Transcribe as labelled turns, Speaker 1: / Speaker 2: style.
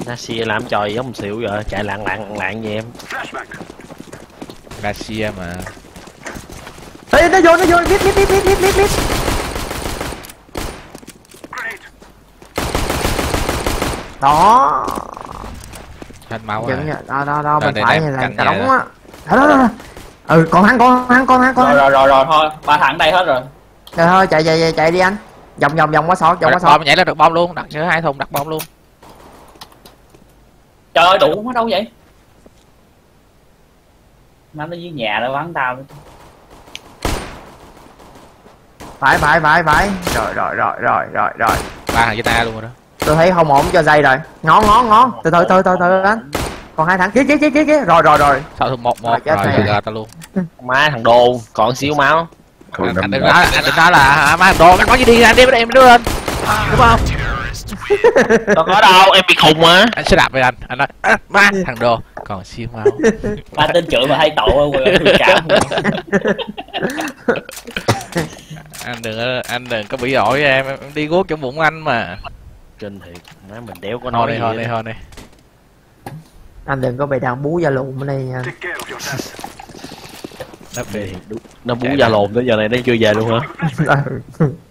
Speaker 1: Garcia làm trò gì giống một xỉu vậy, chạy lạng lạng gì em.
Speaker 2: Garcia mà.
Speaker 3: Ê, nó vô biết. Đó.
Speaker 2: Thanh máu
Speaker 3: Dừng
Speaker 2: rồi.
Speaker 3: đó bên phải như là
Speaker 2: cạnh
Speaker 3: cả
Speaker 2: nhà
Speaker 3: đống á. Đó. Ừ, còn hắn.
Speaker 4: Rồi thôi, ba thằng đây hết rồi.
Speaker 3: Rồi thôi chạy đi anh. Vòng qua sọt,
Speaker 2: Bom nhảy lên được bom luôn, đặt giữa 2 thùng đặt bom luôn.
Speaker 4: Trời ơi đủ quá đâu vậy? Nó dưới nhà nó bắn tao.
Speaker 3: Phải. Rồi.
Speaker 2: 3 thằng Zeta luôn rồi đó.
Speaker 3: Tôi thấy không ổn cho dây rồi. Ngon. Từ từ anh. Còn 2 thằng kia. Rồi.
Speaker 2: Sao thùng 1
Speaker 3: Chết
Speaker 2: rồi
Speaker 3: này.
Speaker 2: gờ tao luôn.
Speaker 1: Má thằng đô còn xíu máu.
Speaker 2: Anh đừng nói là má thằng đồ nó có gì đi anh đi em đưa lên. Đúng không?
Speaker 1: Đâu có đâu, em bị khùng mà.
Speaker 2: Anh sẽ đạp với anh nói má thằng đồ còn xíu máu.
Speaker 4: Ba tên trưởng mà hay tội không cảm.
Speaker 2: Anh đừng có bị ổi em đi guốc trong bụng anh mà.
Speaker 1: Kinh thiệt, má mình đéo có nói
Speaker 2: Thôi đi.
Speaker 3: Anh đừng có bị đàn bú da lùn ở đây nha.
Speaker 1: Nó bú da lồn tới giờ này nó chưa về luôn hả?